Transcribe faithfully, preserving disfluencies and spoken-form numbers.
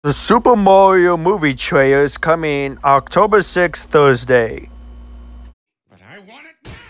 The Super Mario movie trailer is coming October sixth, Thursday. But I want it now!